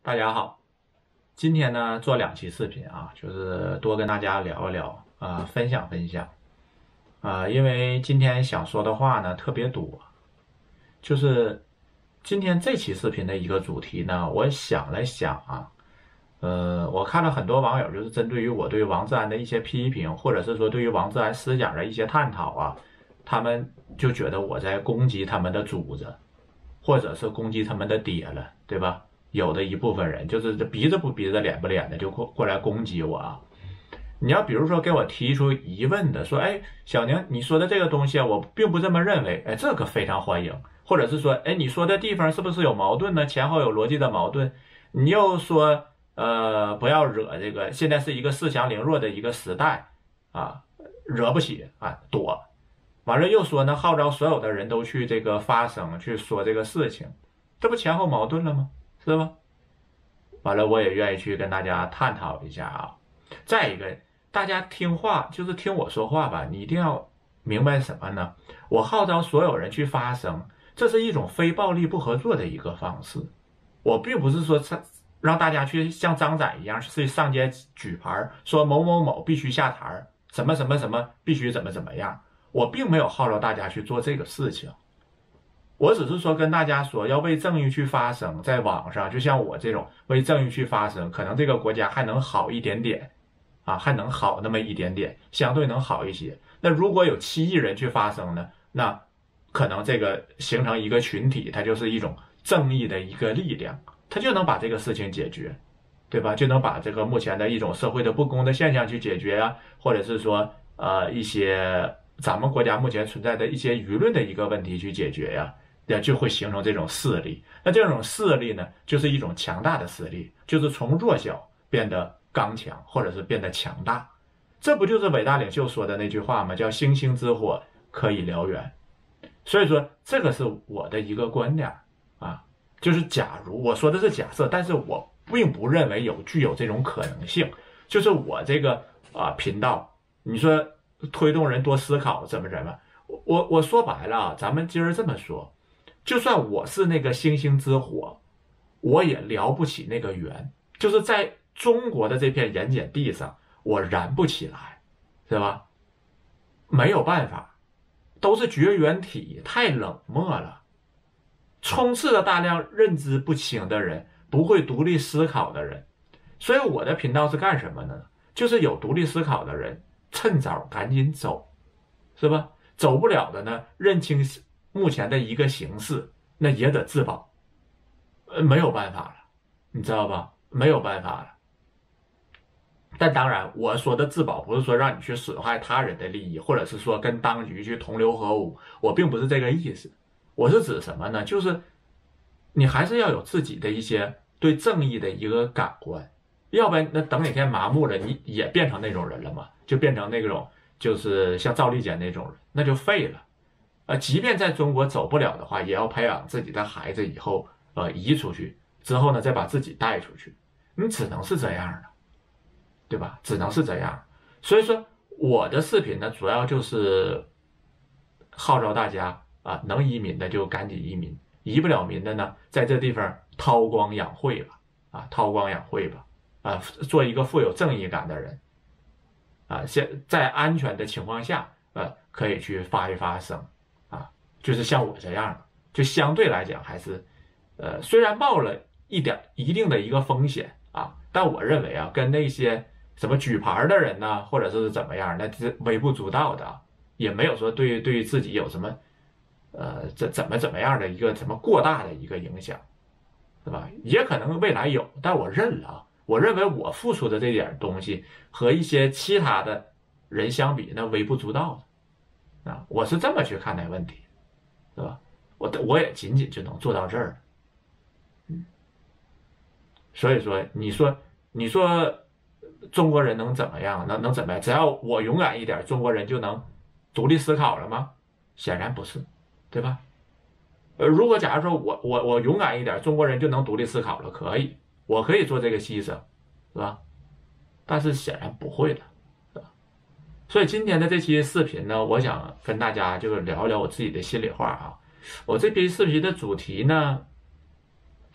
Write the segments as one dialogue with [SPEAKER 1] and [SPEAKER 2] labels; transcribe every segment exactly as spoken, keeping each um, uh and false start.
[SPEAKER 1] 大家好，今天呢做两期视频啊，就是多跟大家聊一聊啊、呃，分享分享啊、呃，因为今天想说的话呢特别多，就是今天这期视频的一个主题呢，我想了想啊，呃，我看了很多网友就是针对于我对王志安的一些批评，或者是说对于王志安思想的一些探讨啊，他们就觉得我在攻击他们的主子，或者是攻击他们的爹了，对吧？有的一部分人就是这鼻子不鼻子脸不脸的就过过来攻击我啊！你要比如说给我提出疑问的，说哎小宁你说的这个东西啊，我并不这么认为，哎这个非常欢迎，或者是说哎你说的地方是不是有矛盾呢？前后有逻辑的矛盾，你又说呃不要惹这个，现在是一个恃强凌弱的一个时代啊，惹不起啊躲，完了又说呢号召所有的人都去这个发声去说这个事情，这不前后矛盾了吗？是吧？完了，我也愿意去跟大家探讨一下啊。再一个，大家听话就是听我说话吧，你一定要明白什么呢？我号召所有人去发声，这是一种非暴力不合作的一个方式。我并不是说让大家去像张仔一样去上街举牌，说某某某必须下台，什么什么什么必须怎么怎么样。我并没有号召大家去做这个事情。我只是说跟大家说，要为正义去发声，在网上，就像我这种为正义去发声，可能这个国家还能好一点点，啊，还能好那么一点点，相对能好一些。那如果有七亿人去发声呢，那可能这个形成一个群体，它就是一种正义的一个力量，它就能把这个事情解决，对吧？就能把这个目前的一种社会的不公的现象去解决啊，或者是说呃一些咱们国家目前存在的一些舆论的一个问题去解决呀。那就会形成这种势力，那这种势力呢，就是一种强大的势力，就是从弱小变得刚强，或者是变得强大。这不就是伟大领袖说的那句话吗？叫星星之火可以燎原。所以说，这个是我的一个观点啊，就是假如我说的是假设，但是我并不认为有具有这种可能性。就是我这个啊频道，你说推动人多思考怎么怎么，我我说白了啊，咱们今儿这么说。就算我是那个星星之火，我也燎不起那个原，就是在中国的这片盐碱地上，我燃不起来，是吧？没有办法，都是绝缘体，太冷漠了，充斥着大量认知不清的人，不会独立思考的人。所以我的频道是干什么呢？就是有独立思考的人，趁早赶紧走，是吧？走不了的呢，认清目前的一个形势，那也得自保，呃，没有办法了，你知道吧？没有办法了。但当然，我说的自保不是说让你去损害他人的利益，或者是说跟当局去同流合污，我并不是这个意思。我是指什么呢？就是你还是要有自己的一些对正义的一个感官，要不然那等哪天麻木了，你也变成那种人了嘛，就变成那种就是像赵立坚那种人，那就废了。呃，即便在中国走不了的话，也要培养自己的孩子以后，呃，移出去之后呢，再把自己带出去。你只能是这样的，对吧？只能是这样。所以说，我的视频呢，主要就是号召大家啊，能移民的就赶紧移民，移不了民的呢，在这地方韬光养晦吧，啊，韬光养晦吧，啊，做一个富有正义感的人，啊，现在安全的情况下，呃，可以去发一发声。就是像我这样的，就相对来讲还是，呃，虽然冒了一点一定的一个风险啊，但我认为啊，跟那些什么举牌的人呢，或者是怎么样，那是微不足道的，也没有说对对自己有什么，呃，怎怎么怎么样的一个什么过大的一个影响，是吧？也可能未来有，但我认了啊，我认为我付出的这点东西和一些其他的人相比，那微不足道的啊，我是这么去看待问题。对吧？我我也仅仅就能做到这儿，嗯，所以说，你说你说中国人能怎么样？能能怎么样？只要我勇敢一点，中国人就能独立思考了吗？显然不是，对吧？呃，如果假如说我我我勇敢一点，中国人就能独立思考了，可以，我可以做这个牺牲，是吧？但是显然不会的，是吧？所以今天的这期视频呢，我想跟大家就是聊一聊我自己的心里话啊。我这批视频的主题呢，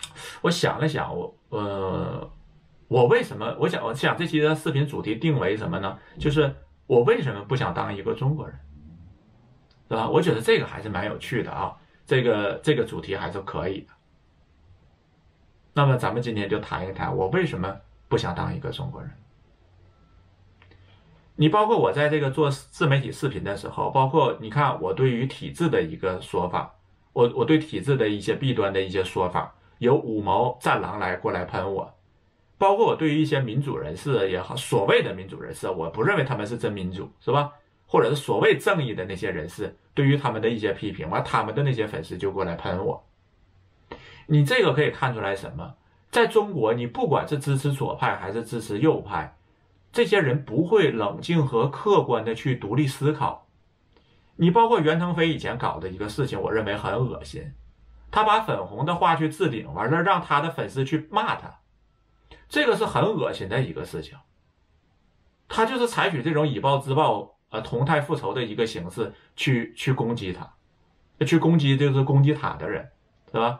[SPEAKER 1] 我想了想，我呃，我为什么我想我想这期的视频主题定为什么呢？就是我为什么不想当一个中国人，对吧？我觉得这个还是蛮有趣的啊，这个这个主题还是可以的。那么咱们今天就谈一谈我为什么不想当一个中国人。你包括我在这个做自媒体视频的时候，包括你看我对于体制的一个说法，我我对体制的一些弊端的一些说法，有五毛战狼来过来喷我，包括我对于一些民主人士也好，所谓的民主人士，我不认为他们是真民主，是吧？或者是所谓正义的那些人士，对于他们的一些批评，完他们的那些粉丝就过来喷我。你这个可以看出来什么？在中国，你不管是支持左派还是支持右派，这些人不会冷静和客观的去独立思考。你包括袁腾飞以前搞的一个事情，我认为很恶心。他把粉红的话去置顶，完了让他的粉丝去骂他，这个是很恶心的一个事情。他就是采取这种以暴制暴、呃同态复仇的一个形式去去攻击他，去攻击就是攻击他的人，是吧？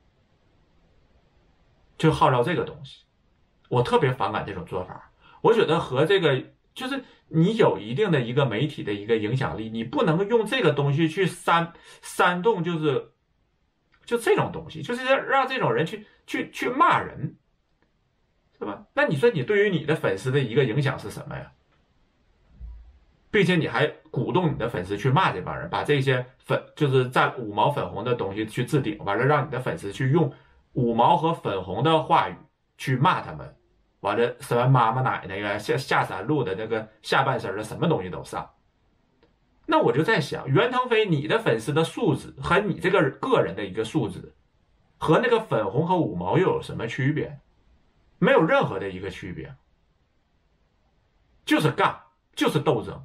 [SPEAKER 1] 就号召这个东西，我特别反感这种做法。我觉得和这个就是你有一定的一个媒体的一个影响力，你不能用这个东西去煽煽动，就是就这种东西，就是让这种人去去去骂人，是吧？那你说你对于你的粉丝的一个影响是什么呀？并且你还鼓动你的粉丝去骂这帮人，把这些粉就是占五毛粉红的东西去置顶，完了让你的粉丝去用五毛和粉红的话语去骂他们，完了什么妈妈奶奶呀、下下三路的那个下半身的什么东西都上。那我就在想，袁腾飞，你的粉丝的素质和你这个个人的一个素质，和那个粉红和五毛又有什么区别？没有任何的一个区别，就是干，就是斗争。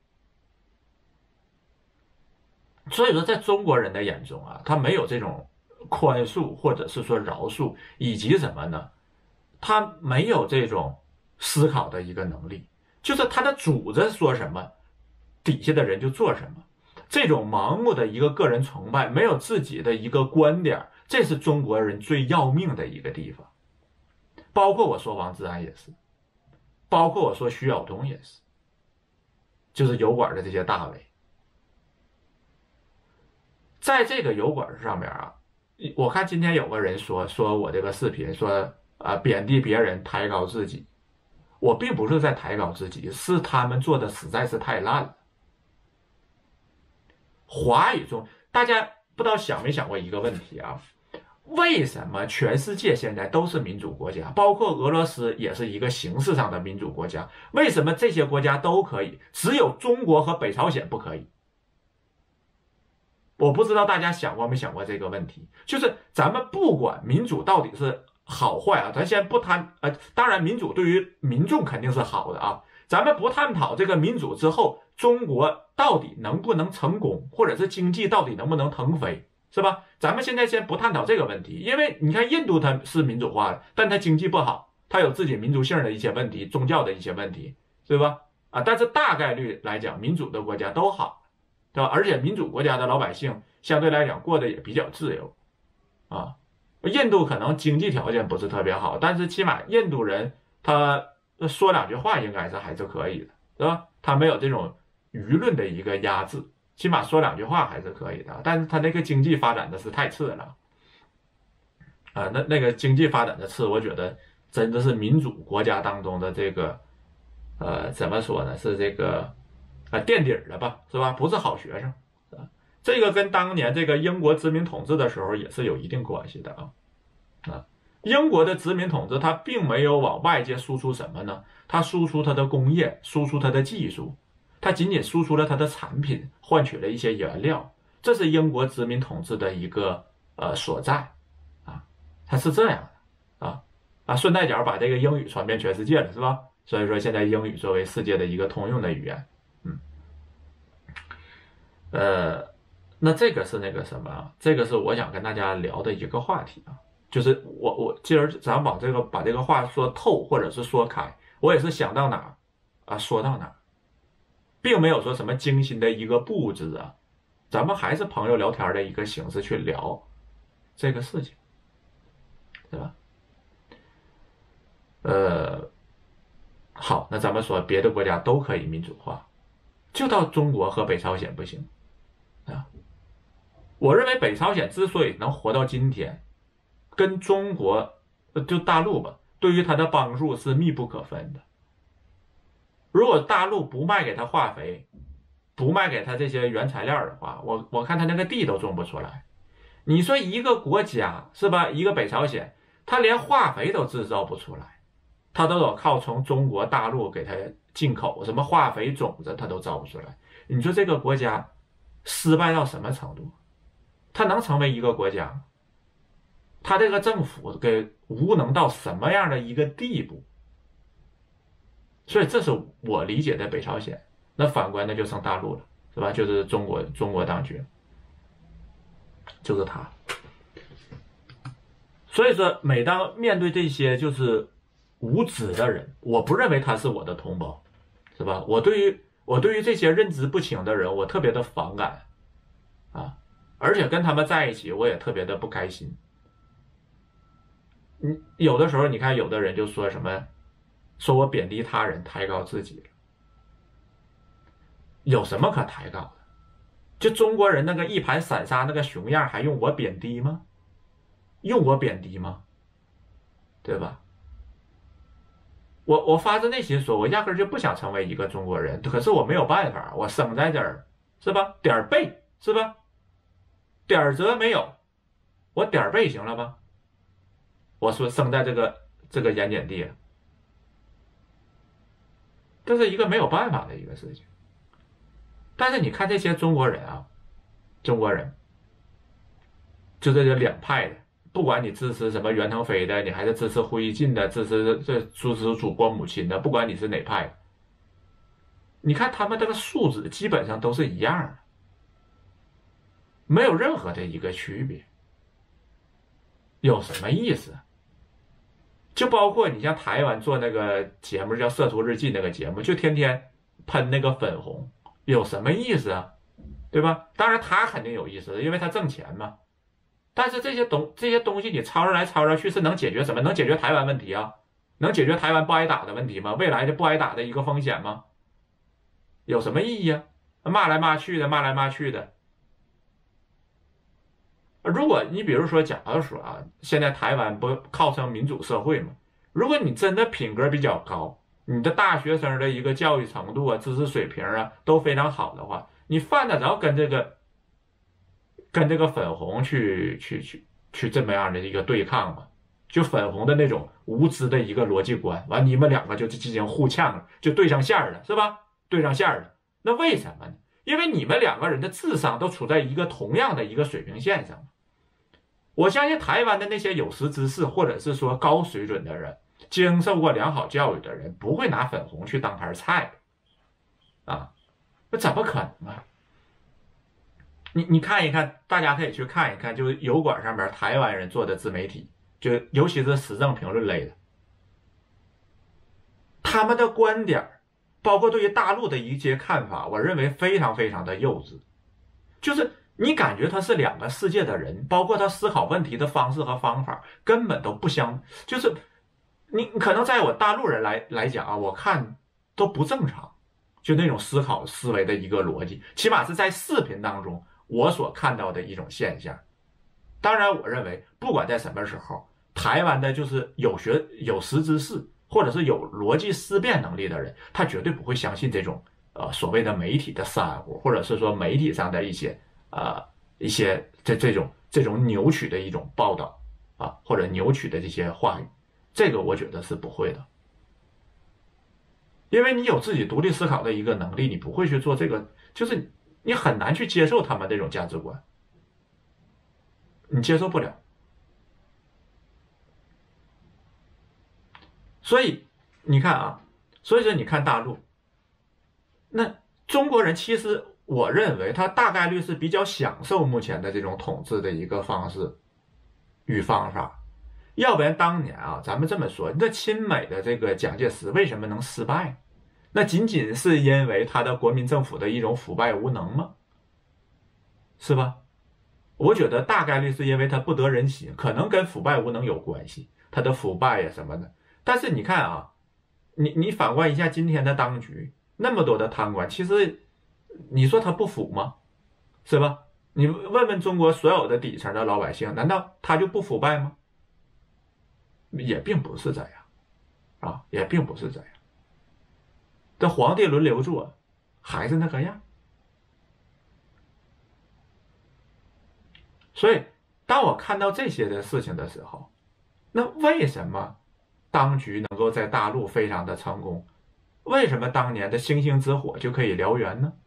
[SPEAKER 1] 所以说，在中国人的眼中啊，他没有这种宽恕或者是说饶恕，以及什么呢？他没有这种思考的一个能力，就是他的主子说什么，底下的人就做什么。这种盲目的一个个人崇拜，没有自己的一个观点，这是中国人最要命的一个地方。包括我说王志安也是，包括我说徐晓东也是，就是油管的这些大 V。在这个油管上面啊，我看今天有个人说说我这个视频说啊贬低别人抬高自己，我并不是在抬高自己，是他们做的实在是太烂了。华语中大家不知道想没想过一个问题啊，为什么全世界现在都是民主国家，包括俄罗斯也是一个形式上的民主国家，为什么这些国家都可以，只有中国和北朝鲜不可以？我不知道大家想过没想过这个问题，就是咱们不管民主到底是好坏啊，咱先不谈，呃，当然民主对于民众肯定是好的啊，咱们不探讨这个民主之后，中国到底能不能成功，或者是经济到底能不能腾飞，是吧？咱们现在先不探讨这个问题，因为你看印度它是民主化的，但它经济不好，它有自己民族性的一些问题，宗教的一些问题，对吧？啊，但是大概率来讲，民主的国家都好。对吧？而且民主国家的老百姓相对来讲过得也比较自由，啊，印度可能经济条件不是特别好，但是起码印度人他说两句话应该是还是可以的，对吧？他没有这种舆论的一个压制，起码说两句话还是可以的。但是他那个经济发展的是太次了，啊，那那个经济发展的次，我觉得真的是民主国家当中的这个，呃，怎么说呢？是这个。啊，垫底了吧，是吧？不是好学生，是吧？这个跟当年这个英国殖民统治的时候也是有一定关系的啊。啊，英国的殖民统治它并没有往外界输出什么呢？它输出它的工业，输出它的技术，它仅仅输出了它的产品，换取了一些原料，这是英国殖民统治的一个呃所在啊，它是这样的啊啊，顺带脚把这个英语传遍全世界了，是吧？所以说现在英语作为世界的一个通用的语言。嗯，呃，那这个是那个什么？这个是我想跟大家聊的一个话题啊，就是我我今儿咱往这个把这个话说透，或者是说开，我也是想到哪儿啊说到哪儿，并没有说什么精心的一个布置啊，咱们还是朋友聊天的一个形式去聊这个事情。 对吧？呃，好，那咱们说别的国家都可以民主化，就到中国和北朝鲜不行啊。我认为北朝鲜之所以能活到今天，跟中国就大陆吧，对于它的帮助是密不可分的。如果大陆不卖给他化肥，不卖给他这些原材料的话，我我看他那个地都种不出来。你说一个国家是吧？一个北朝鲜，他连化肥都制造不出来，他都得靠从中国大陆给他进口，什么化肥种子他都造不出来。你说这个国家失败到什么程度？他能成为一个国家吗？他这个政府给无能到什么样的一个地步？所以这是我理解的北朝鲜。那反观的就剩大陆了，是吧？就是中国中国当局，就是他。所以说，每当面对这些就是无知的人，我不认为他是我的同胞，是吧？我对于我对于这些认知不清的人，我特别的反感啊，而且跟他们在一起，我也特别的不开心。你有的时候，你看有的人就说什么，说我贬低他人，抬高自己了。有什么可抬高的？就中国人那个一盘散沙那个熊样，还用我贬低吗？用我贬低吗？对吧？我我发自内心说，我压根就不想成为一个中国人，可是我没有办法，我生在这儿，是吧？点儿背，是吧？点儿则没有，我点儿背行了吧？我说生在这个这个盐碱地，这是一个没有办法的一个事情。但是你看这些中国人啊，中国人就这些两派的，不管你支持什么袁腾飞的，你还是支持胡锡进的，支持这支持祖国母亲的，不管你是哪派，你看他们这个素质基本上都是一样的，没有任何的一个区别，有什么意思？就包括你像台湾做那个节目叫《摄徒日记》那个节目，就天天喷那个粉红。有什么意思啊？对吧？当然他肯定有意思的，因为他挣钱嘛。但是这些东这些东西你抄上来抄上去是能解决什么？能解决台湾问题啊？能解决台湾不挨打的问题吗？未来的不挨打的一个风险吗？有什么意义啊？骂来骂去的，骂来骂去的。如果你比如说，假如说啊，现在台湾不号称民主社会嘛？如果你真的品格比较高，你的大学生的一个教育程度啊、知识水平啊都非常好的话，你犯得着跟这个跟这个粉红去去去去这么样的一个对抗吗？就粉红的那种无知的一个逻辑观，完你们两个就进行互呛了，就对上线了，是吧？对上线了，那为什么呢？因为你们两个人的智商都处在一个同样的一个水平线上。我相信台湾的那些有识之士，或者是说高水准的人，经受过良好教育的人，不会拿粉红去当盘菜啊，那怎么可能啊？你你看一看，大家可以去看一看，就是油管上面台湾人做的自媒体，就尤其是时政评论类的，他们的观点，包括对于大陆的一些看法，我认为非常非常的幼稚，就是你感觉他是两个世界的人，包括他思考问题的方式和方法根本都不相，就是你可能在我大陆人来来讲啊，我看都不正常，就那种思考思维的一个逻辑，起码是在视频当中我所看到的一种现象。当然，我认为不管在什么时候，台湾的就是有学有识之士，或者是有逻辑思辨能力的人，他绝对不会相信这种呃所谓的媒体的煽乎，或者是说媒体上的一些呃一些这这种这种扭曲的一种报道啊，或者扭曲的这些话语，这个我觉得是不会的，因为你有自己独立思考的一个能力，你不会去做这个，就是你很难去接受他们这种价值观，你接受不了。所以你看啊，所以说你看大陆，那中国人其实我认为他大概率是比较享受目前的这种统治的一个方式与方法。要不然当年啊，咱们这么说，那亲美的这个蒋介石为什么能失败？那仅仅是因为他的国民政府的一种腐败无能吗？是吧？ 我觉得大概率是因为他不得人心，可能跟腐败无能有关系，他的腐败呀什么的。但是你看啊，你你反观一下今天的当局，那么多的贪官，其实你说他不腐吗？是吧？你问问中国所有的底层的老百姓，难道他就不腐败吗？也并不是这样啊，也并不是这样。这皇帝轮流做，还是那个样。所以，当我看到这些的事情的时候，那为什么当局能够在大陆非常的成功？为什么当年的星星之火就可以燎原呢？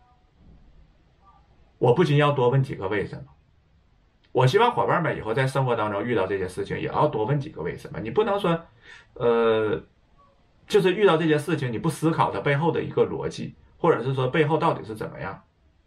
[SPEAKER 1] 我不禁要多问几个为什么。我希望伙伴们以后在生活当中遇到这些事情，也要多问几个为什么。你不能说，呃，就是遇到这些事情你不思考它背后的一个逻辑，或者是说背后到底是怎么样。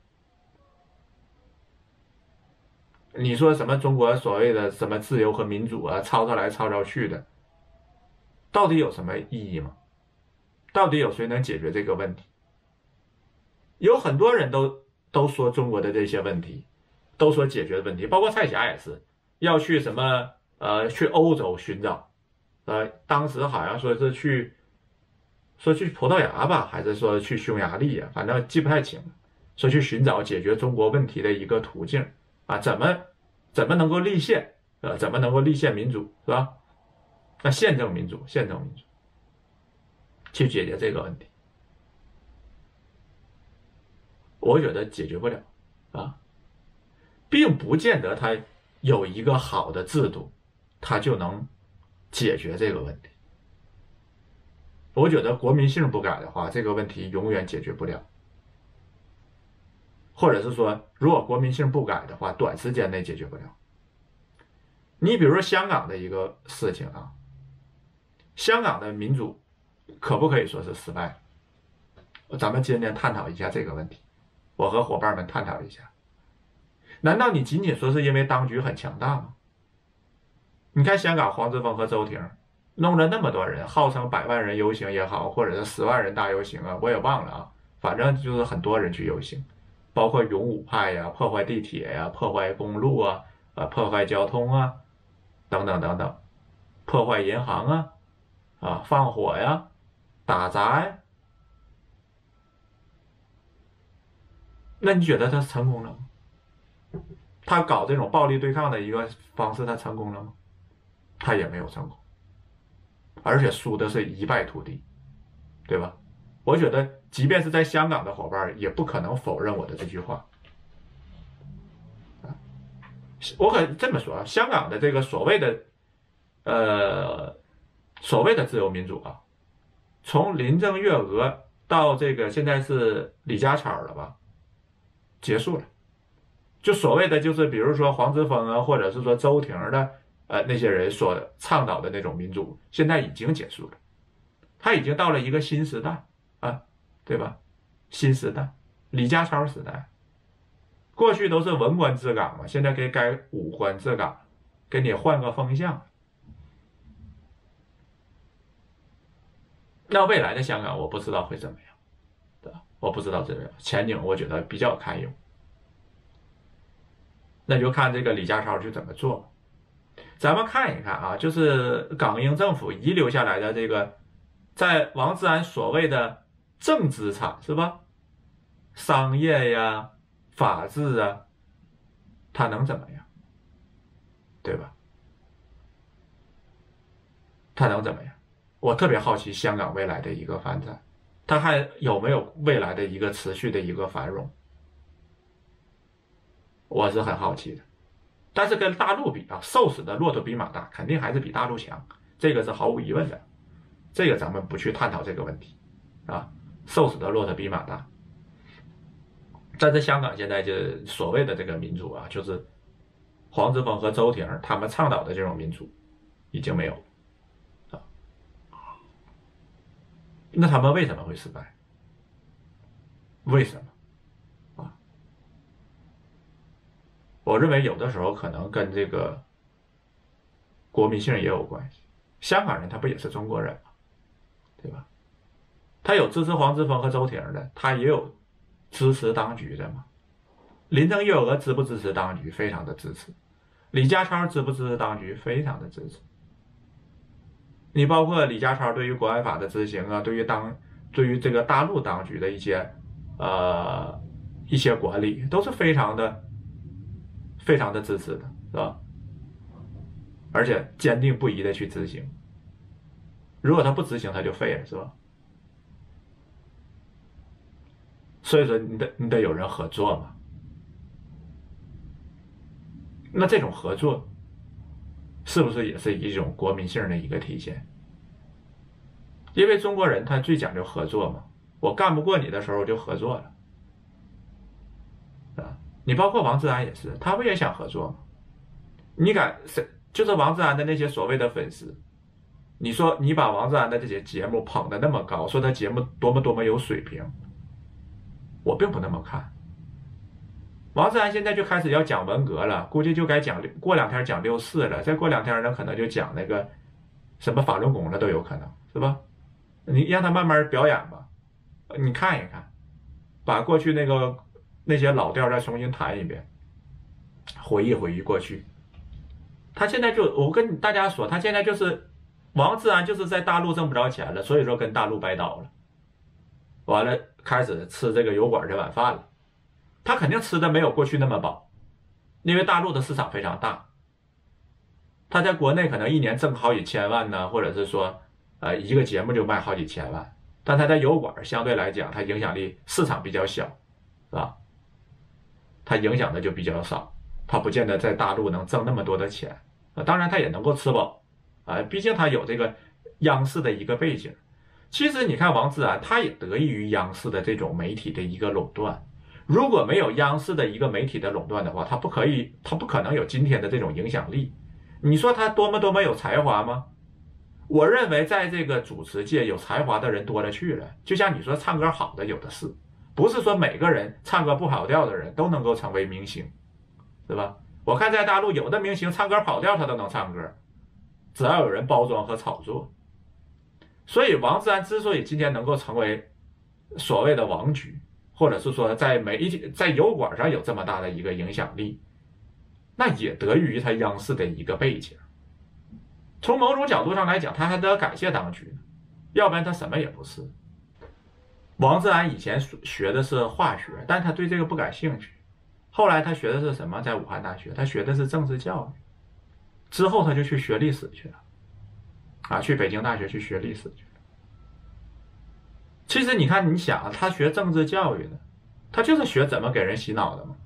[SPEAKER 1] 你说什么中国所谓的什么自由和民主啊，吵吵来吵吵去的，到底有什么意义吗？到底有谁能解决这个问题？有很多人都都说中国的这些问题，都说解决的问题，包括蔡霞也是要去什么呃去欧洲寻找，呃当时好像说是去说去葡萄牙吧，还是说去匈牙利啊，反正记不太清了，说去寻找解决中国问题的一个途径啊，怎么怎么能够立宪，呃怎么能够立宪民主是吧？那宪政民主，宪政民主去解决这个问题。我觉得解决不了啊，并不见得他有一个好的制度，他就能解决这个问题。我觉得国民性不改的话，这个问题永远解决不了。或者是说，如果国民性不改的话，短时间内解决不了。你比如说香港的一个事情啊，香港的民主可不可以说是失败？咱们今天探讨一下这个问题。我和伙伴们探讨一下，难道你仅仅说是因为当局很强大吗？你看香港黄之锋和周庭弄了那么多人，号称百万人游行也好，或者是十万人大游行啊，我也忘了啊，反正就是很多人去游行，包括勇武派呀、破坏地铁呀、破坏公路啊、啊破坏交通啊，等等等等，破坏银行啊、啊放火呀、打砸呀。那你觉得他成功了吗？他搞这种暴力对抗的一个方式，他成功了吗？他也没有成功，而且输的是一败涂地，对吧？我觉得，即便是在香港的伙伴，也不可能否认我的这句话。我可这么说啊，香港的这个所谓的，呃，所谓的自由民主啊，从林郑月娥到这个现在是李家超了吧？结束了，就所谓的就是比如说黄之锋啊，或者是说周庭的呃那些人所倡导的那种民主，现在已经结束了，他已经到了一个新时代啊，对吧？新时代，李家超时代，过去都是文官治港嘛，现在该该武官治港，给你换个风向。那未来的香港我不知道会怎么样。我不知道这个前景，我觉得比较堪忧。那就看这个李家超去怎么做。咱们看一看啊，就是港英政府遗留下来的这个，在王志安所谓的正资产是吧？商业呀、法治啊，他能怎么样？对吧？他能怎么样？我特别好奇香港未来的一个发展。它还有没有未来的一个持续的一个繁荣？我是很好奇的。但是跟大陆比啊，瘦死的骆驼比马大，肯定还是比大陆强，这个是毫无疑问的。这个咱们不去探讨这个问题啊，瘦死的骆驼比马大。但是香港现在就所谓的这个民主啊，就是黄之锋和周庭他们倡导的这种民主已经没有啊。那他们为什么会失败？为什么啊？我认为有的时候可能跟这个国民性也有关系。香港人他不也是中国人吗？对吧？他有支持黄之锋和周庭的，他也有支持当局的嘛。 林郑月娥支不支持当局？非常的支持。李家超支不支持当局？非常的支持。你包括李家超对于国安法的执行啊，对于当对于这个大陆当局的一些呃一些管理，都是非常的非常的支持的，是吧？而且坚定不移的去执行。如果他不执行，他就废了，是吧？所以说，你得你得有人合作嘛。那这种合作，是不是也是一种国民性的一个体现？因为中国人他最讲究合作嘛，我干不过你的时候我就合作了，啊，你包括王志安也是，他不也想合作吗？你敢谁？就是王志安的那些所谓的粉丝，你说你把王志安的这些节目捧得那么高，说他节目多么多么有水平，我并不那么看。王志安现在就开始要讲文革了，估计就该讲，过两天讲六四了，再过两天呢，可能就讲那个什么法轮功了，都有可能，是吧？你让他慢慢表演吧，你看一看，把过去那个那些老调再重新弹一遍，回忆回忆过去。他现在就，我跟大家说，他现在就是王志安，就是在大陆挣不着钱了，所以说跟大陆掰倒了，完了开始吃这个油管这碗饭了。他肯定吃的没有过去那么饱，因为大陆的市场非常大，他在国内可能一年挣好几千万呢，或者是说，呃，一个节目就卖好几千万，但他在油管相对来讲，他影响力市场比较小，是吧？他影响的就比较少，他不见得在大陆能挣那么多的钱，啊，当然他也能够吃饱，啊，毕竟他有这个央视的一个背景。其实你看王志安，他也得益于央视的这种媒体的一个垄断。如果没有央视的一个媒体的垄断的话，他不可以，他不可能有今天的这种影响力。你说他多么多么有才华吗？我认为在这个主持界有才华的人多了去了，就像你说唱歌好的有的是，不是说每个人唱歌不跑调的人都能够成为明星，是吧？我看在大陆有的明星唱歌跑调他都能唱歌，只要有人包装和炒作。所以王志安之所以今天能够成为所谓的王局，或者是说在媒体在油管上有这么大的一个影响力，那也得益于他央视的一个背景。从某种角度上来讲，他还得感谢当局，要不然他什么也不是。王志安以前学的是化学，但他对这个不感兴趣。后来他学的是什么？在武汉大学，他学的是政治教育。之后他就去学历史去了，啊，去北京大学去学历史去了。其实你看，你想，他学政治教育的，他就是学怎么给人洗脑的嘛。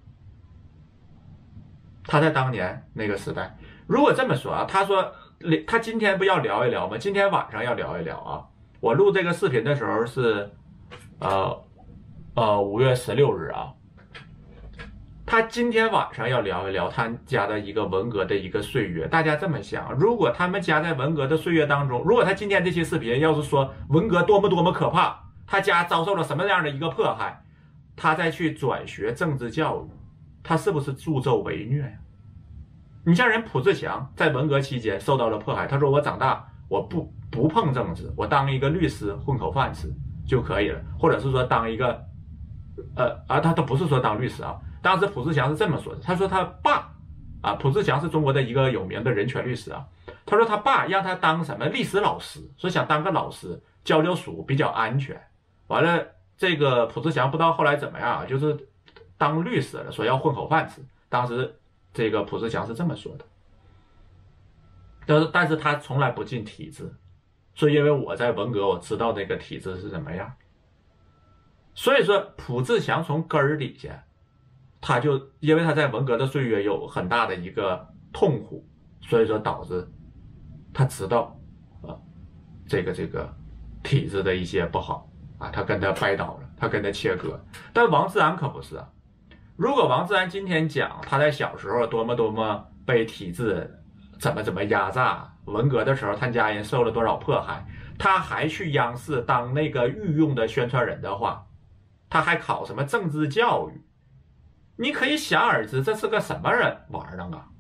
[SPEAKER 1] 他在当年那个时代，如果这么说啊，他说他今天不要聊一聊吗？今天晚上要聊一聊啊。我录这个视频的时候是，呃，呃五月十六日啊。他今天晚上要聊一聊他家的一个文革的一个岁月。大家这么想，如果他们家在文革的岁月当中，如果他今天这期视频要是说文革多么多么可怕，他家遭受了什么样的一个迫害，他再去转学政治教育，他是不是助纣为虐呀？你像人卜志强在文革期间受到了迫害，他说我长大我不不碰政治，我当一个律师混口饭吃就可以了，或者是说当一个呃啊他都不是说当律师啊。当时卜志强是这么说的，他说他爸啊，卜志强是中国的一个有名的人权律师啊，他说他爸让他当什么历史老师，说想当个老师教教书比较安全。完了，这个卜志强不知道后来怎么样，就是当律师了，说要混口饭吃。当时这个卜志强是这么说的，但是但是他从来不进体制，说因为我在文革我知道这个体制是怎么样。所以说卜志强从根儿底下，他就因为他在文革的岁月有很大的一个痛苦，所以说导致他知道啊这个这个体制的一些不好啊，他跟他掰倒了，他跟他切割。但王志安可不是啊。如果王志安今天讲他在小时候多么多么被体制怎么怎么压榨，文革的时候他家人受了多少迫害，他还去央视当那个御用的宣传人的话，他还考什么政治教育，你可以想而知这是个什么人玩的啊。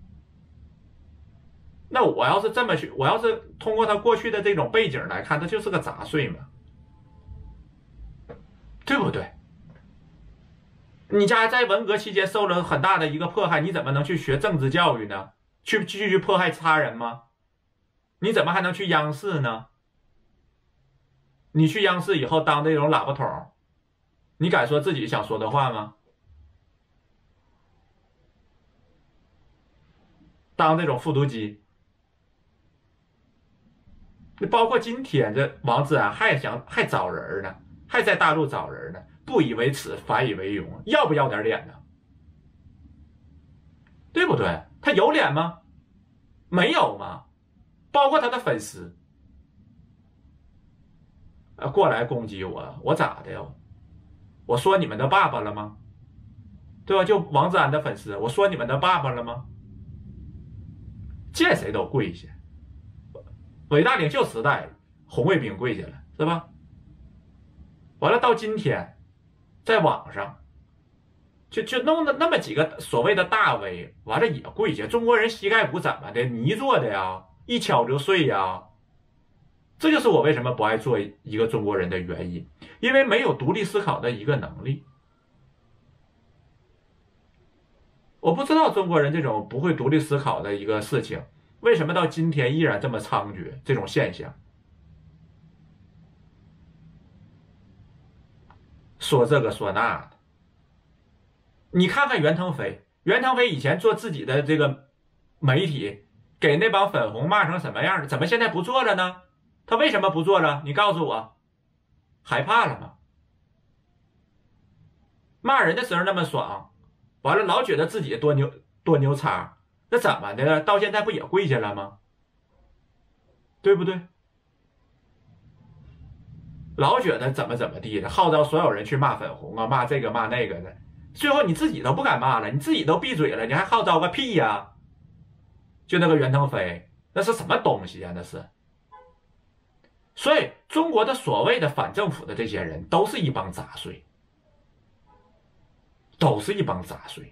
[SPEAKER 1] 那我要是这么去，我要是通过他过去的这种背景来看，他就是个杂碎嘛，对不对？ 你家在文革期间受了很大的一个迫害，你怎么能去学政治教育呢？去继续迫害他人吗？你怎么还能去央视呢？你去央视以后当这种喇叭筒，你敢说自己想说的话吗？当这种复读机，包括今天这王自然还想还找人呢，还在大陆找人呢，不以为耻，反以为荣，要不要点脸呢？对不对？他有脸吗？没有吗？包括他的粉丝，呃，过来攻击我，我咋的呀？我说你们的爸爸了吗？对吧？就王自然的粉丝，我说你们的爸爸了吗？见谁都跪下。伟大领袖时代，红卫兵跪下了，是吧？完了到今天，在网上，就就弄了那么几个所谓的大 V， 完了也跪下。中国人膝盖骨怎么的？泥做的呀，一敲就碎呀。这就是我为什么不爱做一个中国人的原因，因为没有独立思考的一个能力。我不知道中国人这种不会独立思考的一个事情，为什么到今天依然这么猖獗？这种现象，说这个说那的。你看看袁腾飞，袁腾飞以前做自己的这个媒体，给那帮粉红骂成什么样的，怎么现在不做了呢？他为什么不做了？你告诉我，害怕了吗？骂人的时候那么爽，完了老觉得自己多牛多牛叉，那怎么的了？到现在不也跪下了吗？对不对？老觉得怎么怎么地的，号召所有人去骂粉红啊，骂这个骂那个的，最后你自己都不敢骂了，你自己都闭嘴了，你还号召个屁呀、啊？就那个袁腾飞，那是什么东西啊？那是。所以中国的所谓的反政府的这些人，都是一帮杂碎，都是一帮杂碎。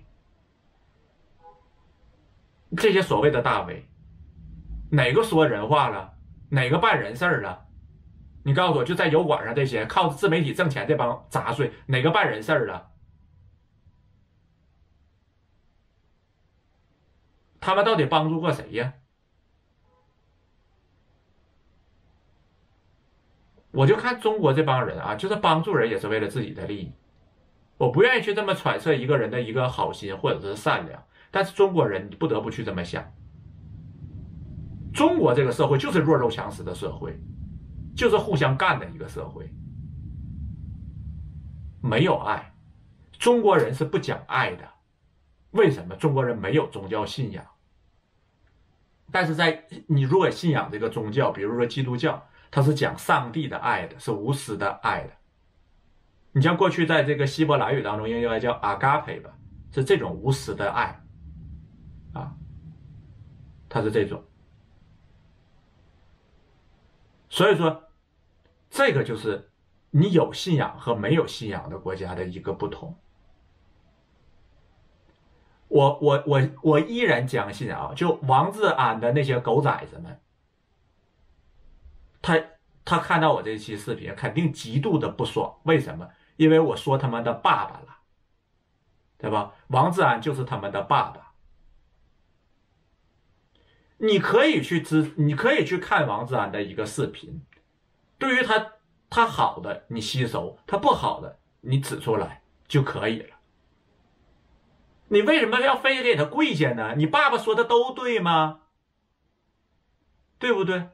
[SPEAKER 1] 这些所谓的大 V， 哪个说人话了？哪个办人事了？你告诉我，就在油管上这些靠自媒体挣钱这帮杂碎，哪个办人事了？他们到底帮助过谁呀？我就看中国这帮人啊，就是帮助人也是为了自己的利益。我不愿意去这么揣测一个人的一个好心或者是善良，但是中国人不得不去这么想。中国这个社会就是弱肉强食的社会，就是互相干的一个社会，没有爱。中国人是不讲爱的，为什么？中国人没有宗教信仰。但是在你如果信仰这个宗教，比如说基督教，它是讲上帝的爱的，是无私的爱的。你像过去在这个希伯来语当中应该叫阿嘎培吧，是这种无私的爱啊，它是这种。所以说，这个就是你有信仰和没有信仰的国家的一个不同。我我我我依然相信啊，就王志安的那些狗崽子们，他他看到我这期视频，肯定极度的不爽。为什么？因为我说他们的爸爸了，对吧？王志安就是他们的爸爸。你可以去支，你可以去看王志安的一个视频，对于他他好的你吸收，他不好的你指出来就可以了。你为什么要非得给他跪下呢？你爸爸说的都对吗？对不对？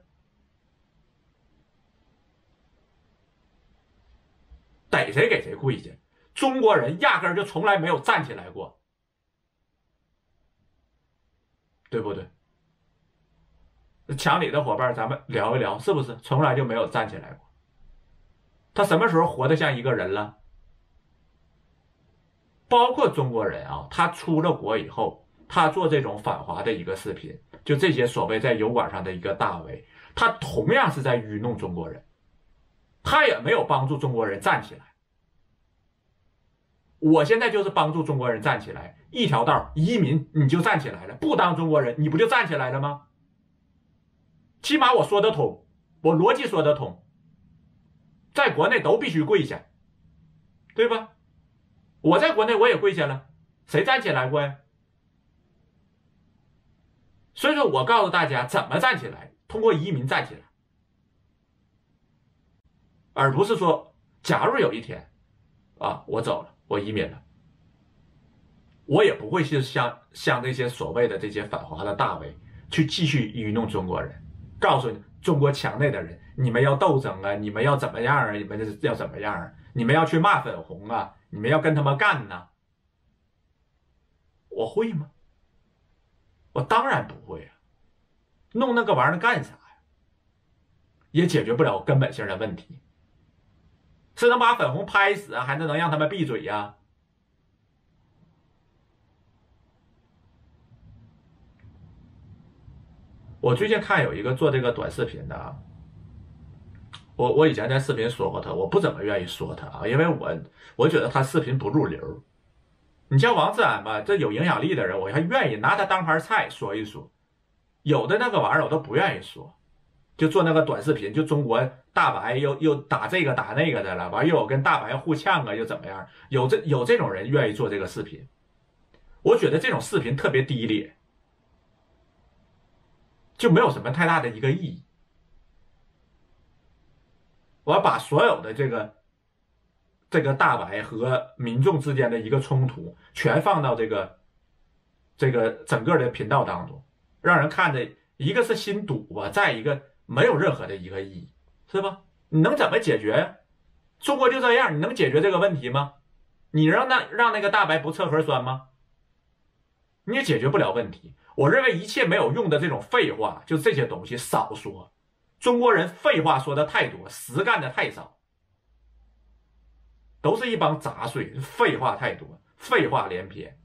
[SPEAKER 1] 逮谁给谁跪下。中国人压根儿就从来没有站起来过，对不对？墙里的伙伴，咱们聊一聊，是不是从来就没有站起来过？他什么时候活得像一个人了？包括中国人啊，他出了国以后，他做这种反华的一个视频，就这些所谓在油管上的一个大 V， 他同样是在愚弄中国人，他也没有帮助中国人站起来。我现在就是帮助中国人站起来，一条道移民你就站起来了，不当中国人你不就站起来了吗？起码我说得通，我逻辑说得通，在国内都必须跪下，对吧？ 我在国内我也跪下了，谁站起来过呀？所以说我告诉大家怎么站起来，通过移民站起来，而不是说，假如有一天，啊，我走了，我移民了，我也不会去像像这些所谓的这些反华的大 V 去继续愚弄中国人，告诉中国墙内的人，你们要斗争啊，你们要怎么样啊，你们要怎么样啊，你们要去骂粉红啊，你们要跟他们干呐、啊，我会吗？我当然不会啊，弄那个玩意儿干啥呀？也解决不了根本性的问题，是能把粉红拍死啊，还是能让他们闭嘴呀、啊？我最近看有一个做这个短视频的啊，我我以前在视频说过他，我不怎么愿意说他啊，因为我我觉得他视频不入流。你像王自然吧，这有影响力的人，我还愿意拿他当盘菜说一说。有的那个玩意儿我都不愿意说，就做那个短视频，就中国大白又又打这个打那个的了，完又有跟大白互呛啊，又怎么样？有这有这种人愿意做这个视频，我觉得这种视频特别低劣，就没有什么太大的一个意义。我要把所有的这个这个大白和民众之间的一个冲突，全放到这个这个整个的频道当中，让人看着一个是心堵啊，再一个没有任何的一个意义，是吧？你能怎么解决呀？中国就这样，你能解决这个问题吗？你让那让那个大白不测核酸吗？你也解决不了问题。我认为一切没有用的这种废话，就这些东西少说。中国人废话说的太多，实干的太少，都是一帮杂碎，废话太多，废话连篇。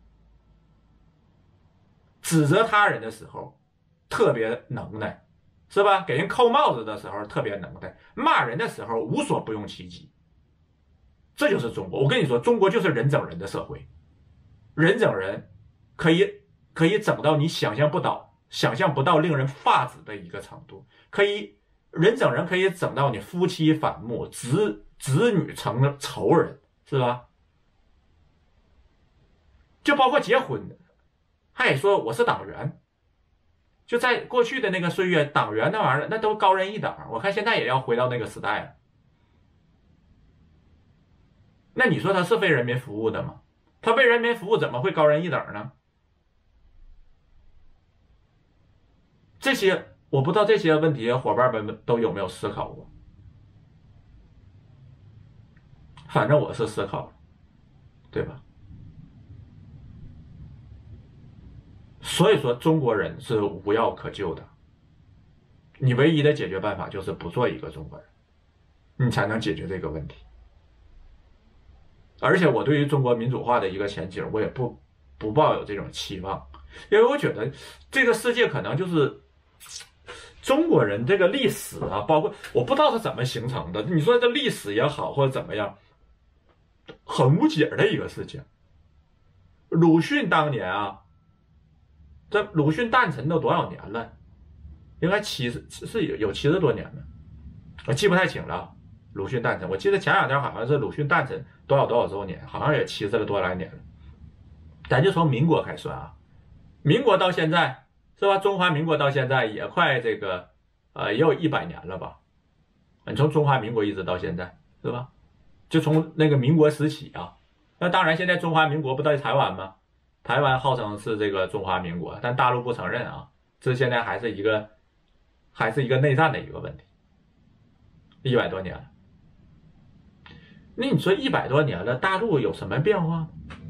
[SPEAKER 1] 指责他人的时候特别能耐，是吧？给人扣帽子的时候特别能耐，骂人的时候无所不用其极。这就是中国。我跟你说，中国就是人整人的社会，人整人可以可以整到你想象不到、想象不到令人发指的一个程度。可以人整人可以整到你夫妻反目，子子女成了仇人，是吧？就包括结婚的，他也说我是党员。就在过去的那个岁月，党员那玩意儿那都高人一等，我看现在也要回到那个时代了。那你说他是为人民服务的吗？他为人民服务怎么会高人一等呢？这些我不知道这些问题伙伴们都有没有思考过，反正我是思考了，对吧？所以说中国人是无药可救的，你唯一的解决办法就是不做一个中国人，你才能解决这个问题。而且我对于中国民主化的一个前景，我也不不抱有这种期望，因为我觉得这个世界可能就是中国人这个历史啊，包括我不知道它怎么形成的，你说这历史也好或者怎么样，很无解的一个事情。鲁迅当年啊，这鲁迅诞辰都多少年了？应该七十是有有七十多年了，我记不太清了。鲁迅诞辰，我记得前两天好像是鲁迅诞辰多少多少周年，好像也七十了多来年了。咱就从民国开始算啊，民国到现在是吧？中华民国到现在也快这个呃也有一百年了吧？你从中华民国一直到现在是吧？就从那个民国时起啊。那当然，现在中华民国不在台湾吗？台湾号称是这个中华民国，但大陆不承认啊。这现在还是一个还是一个内战的一个问题。一百多年了。那你说一百多年了，大陆有什么变化？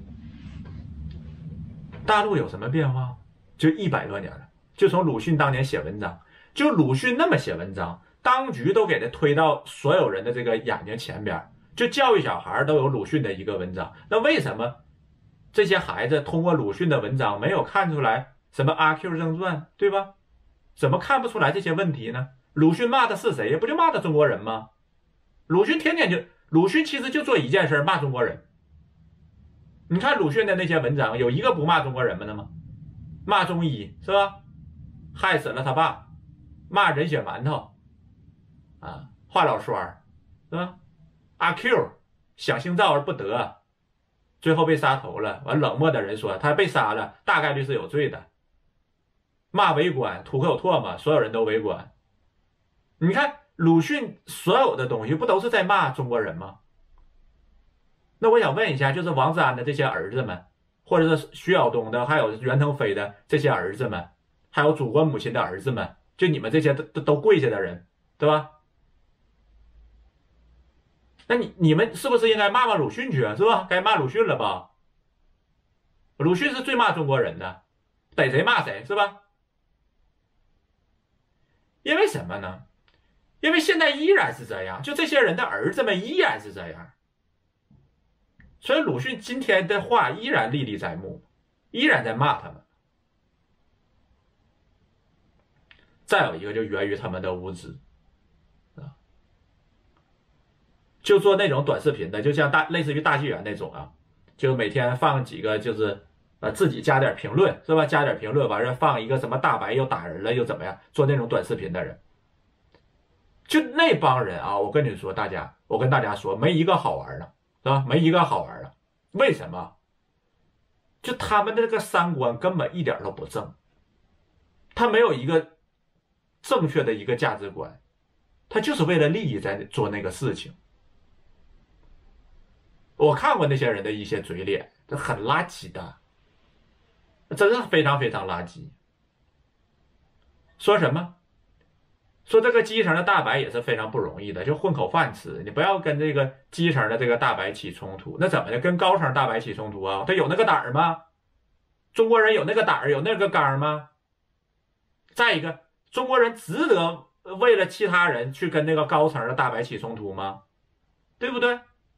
[SPEAKER 1] 大陆有什么变化？就一百多年了，就从鲁迅当年写文章，就鲁迅那么写文章，当局都给他推到所有人的这个眼睛前边，就教育小孩都有鲁迅的一个文章。那为什么这些孩子通过鲁迅的文章没有看出来什么阿 Q 正传，对吧？怎么看不出来这些问题呢？鲁迅骂的是谁？不就骂的中国人吗？鲁迅天天就鲁迅其实就做一件事，骂中国人。你看鲁迅的那些文章，有一个不骂中国人们的吗？骂中医是吧？害死了他爸，骂人血馒头啊，华老栓是吧？阿 Q 想姓赵而不得， 最后被杀头了。完，冷漠的人说他被杀了，大概率是有罪的。骂围观，土克有唾沫，所有人都围观。你看鲁迅所有的东西不都是在骂中国人吗？那我想问一下，就是王志安的这些儿子们，或者是徐晓东的，还有袁腾飞的这些儿子们，还有祖国母亲的儿子们，就你们这些都都都跪下的人，对吧？那你你们是不是应该骂骂鲁迅去啊？是吧？该骂鲁迅了吧？鲁迅是最骂中国人的，逮谁骂谁，是吧？因为什么呢？因为现在依然是这样，就这些人的儿子们依然是这样，所以鲁迅今天的话依然历历在目，依然在骂他们。再有一个就源于他们的无知，就做那种短视频的，就像大类似于大纪元那种啊，就每天放几个就是呃自己加点评论，是吧？加点评论完了放一个什么大白又打人了又怎么样，做那种短视频的人。就那帮人啊，我跟你说，大家，我跟大家说，没一个好玩的，是吧？没一个好玩的。为什么？就他们的这个三观根本一点都不正，他没有一个正确的一个价值观，他就是为了利益在做那个事情。我看过那些人的一些嘴脸，这很垃圾的，真是非常非常垃圾。说什么？说这个基层的大白也是非常不容易的，就混口饭吃。你不要跟这个基层的这个大白起冲突，那怎么的？跟高层大白起冲突啊？他有那个胆儿吗？中国人有那个胆儿，有那个肝吗？再一个，中国人值得为了其他人去跟那个高层的大白起冲突吗？对不对？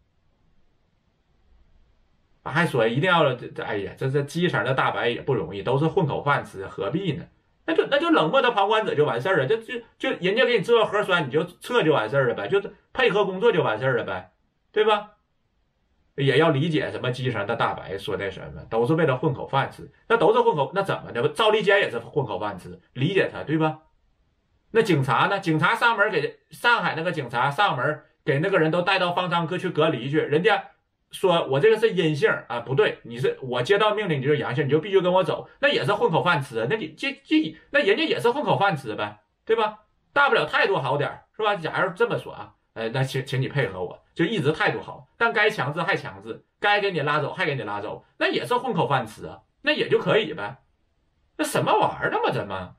[SPEAKER 1] 还说一定要，哎呀，这这基层的大白也不容易，都是混口饭吃，何必呢？那就那就冷漠的旁观者就完事儿了，就就就人家给你制造核酸，你就撤就完事儿了呗，就是配合工作就完事儿了呗，对吧？也要理解什么基层的大白说那什么，都是为了混口饭吃，那都是混口，那怎么的？赵立坚也是混口饭吃，理解他，对吧？那警察呢？警察上门给上海那个警察上门给那个人都带到方舱科去隔离去，人家说我这个是阴性啊，不对，你是我接到命令你就是阳性，你就必须跟我走，那也是混口饭吃，那你这这那人家也是混口饭吃呗，对吧？大不了态度好点是吧？假如这么说啊，呃，那请请你配合我，就一直态度好，但该强制还强制，该给你拉走还给你拉走，那也是混口饭吃啊，那也就可以呗，那什么玩意儿呢嘛，这么，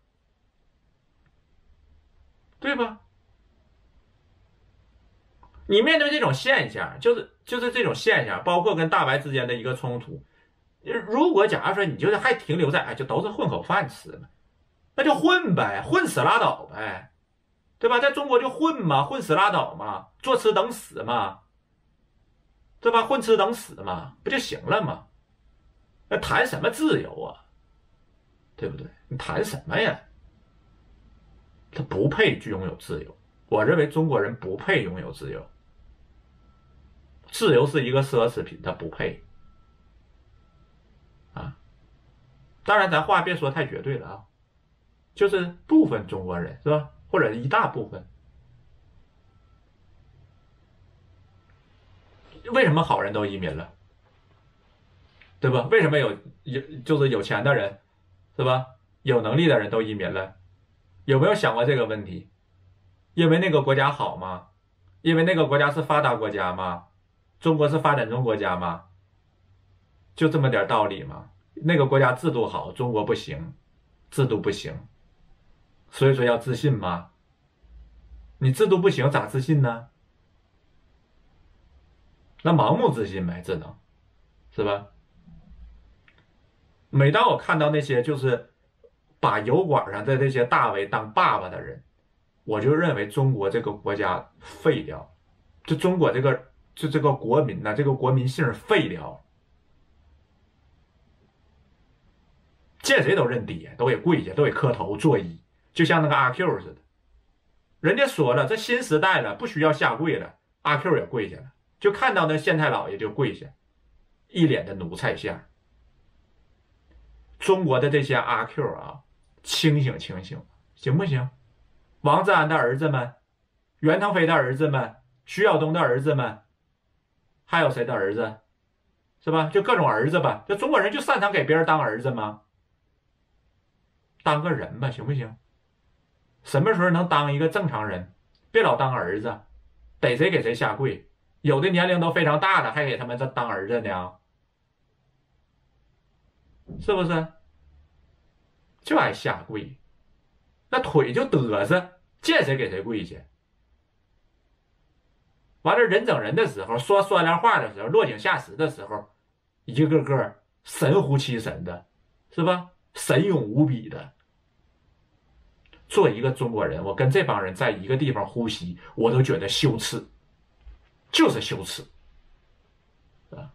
[SPEAKER 1] 对吧？你面对这种现象，就是就是这种现象，包括跟大白之间的一个冲突，如果假如说你就是还停留在哎，就都是混口饭吃嘛，那就混呗，混死拉倒呗，对吧？在中国就混嘛，混死拉倒嘛，坐吃等死嘛，对吧？混吃等死嘛，不就行了吗？那谈什么自由啊？对不对？你谈什么呀？他不配拥有自由，我认为中国人不配拥有自由。自由是一个奢侈品，它不配啊。当然，咱话别说太绝对了啊，就是部分中国人是吧，或者一大部分。为什么好人都移民了，对吧？为什么有有就是有钱的人是吧，有能力的人都移民了？有没有想过这个问题？因为那个国家好吗？因为那个国家是发达国家吗？中国是发展中国家吗？就这么点道理吗？那个国家制度好，中国不行，制度不行，所以说要自信吗？你制度不行咋自信呢？那盲目自信呗，只能是吧？每当我看到那些就是把油管上的这些大 V 当爸爸的人，我就认为中国这个国家废掉，就中国这个就这个国民呢、啊，这个国民性废掉，见谁都认爹，都给跪下，都给磕头作揖，就像那个阿 Q 似的。人家说了，这新时代了，不需要下跪了，阿 Q 也跪下了，就看到那县太老爷就跪下，一脸的奴才相。中国的这些阿 Q 啊，清醒清醒，行不行？王志安的儿子们，袁腾飞的儿子们，徐晓东的儿子们，还有谁的儿子？ 是吧？就各种儿子吧，就中国人就擅长给别人当儿子吗？当个人吧，行不行？什么时候能当一个正常人？别老当儿子，逮谁给谁下跪。有的年龄都非常大的，还给他们这当儿子呢，是不是？就爱下跪，那腿就嘚瑟，见谁给谁跪去。完了，人整人的时候，说酸凉话的时候，落井下石的时候，一个个神乎其神的，是吧？神勇无比的。做一个中国人，我跟这帮人在一个地方呼吸，我都觉得羞耻，就是羞耻，啊！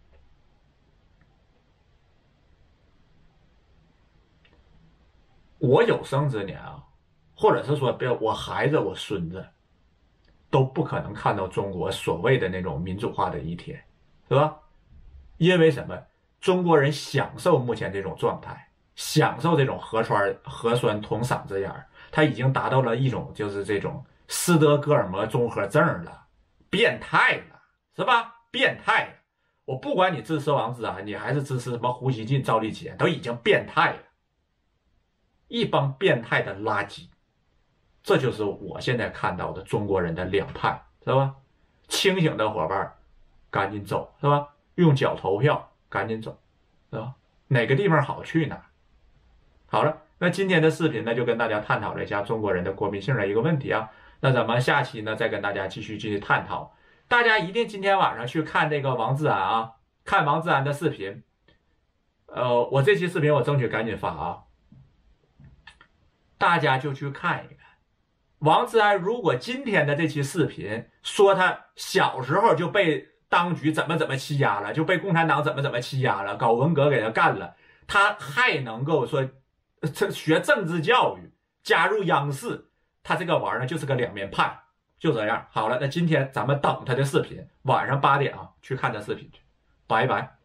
[SPEAKER 1] 我有生之年啊，或者是说，别我孩子、我孙子，都不可能看到中国所谓的那种民主化的一天，是吧？因为什么？中国人享受目前这种状态，享受这种核酸核酸捅嗓子眼儿，他已经达到了一种就是这种斯德哥尔摩综合症了，变态了，是吧？变态了！我不管你支持王志安，你还是支持什么胡锡进、赵立坚，都已经变态了，一帮变态的垃圾。这就是我现在看到的中国人的两派，是吧？清醒的伙伴赶紧走，是吧？用脚投票，赶紧走，是吧？哪个地方好去哪。好了，那今天的视频呢，就跟大家探讨了一下中国人的国民性的一个问题啊。那咱们下期呢，再跟大家继续继续探讨。大家一定今天晚上去看这个王志安啊，看王志安的视频。呃，我这期视频我争取赶紧发啊，大家就去看一看。王志安如果今天的这期视频说他小时候就被当局怎么怎么欺压了，就被共产党怎么怎么欺压了，搞文革给他干了，他还能够说这学政治教育，加入央视，他这个玩意儿就是个两面派，就这样。好了，那今天咱们等他的视频，晚上八点啊，去看他视频去，拜拜。